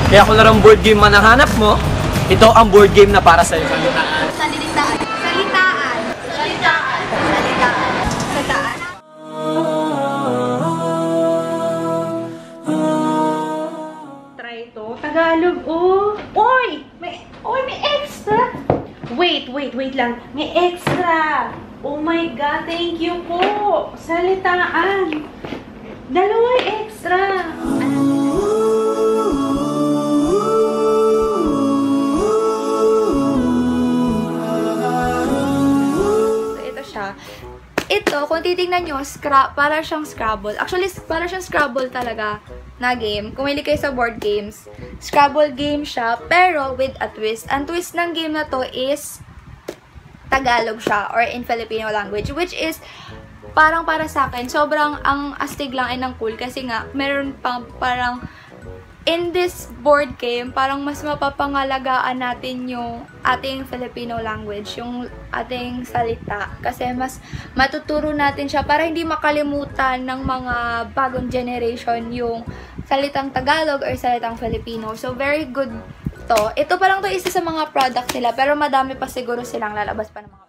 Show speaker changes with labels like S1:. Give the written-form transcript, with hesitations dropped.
S1: Kaya kung larang board game man ang hanap mo, ito ang board game na para sa'yo.
S2: Salitaan. Salitaan. Salitaan. Salitaan. Salitaan. Salitaan. Try ito. Tagalog, oh. Oy! May extra. Wait lang. May extra. Oh my God, thank you po. Salitaan. Dalawang extra. Ito, kung titignan nyo, para siyang Scrabble. Actually, para siyang Scrabble talaga na game. Kung hindi kayo sa board games, Scrabble game siya, pero with a twist. Ang twist ng game na to is Tagalog siya, or in Filipino language, which is parang para sa akin, sobrang ang astig lang ay ng cool. Kasi nga, meron pang parang in this board game, parang mas mapapangalagaan natin yung ating Filipino language, yung ating salita. Kasi mas matuturo natin siya para hindi makalimutan ng mga bagong generation yung salitang Tagalog or salitang Filipino. So, very good to. Ito pa lang to isa sa mga products nila, pero madami pa siguro silang lalabas pa ng mga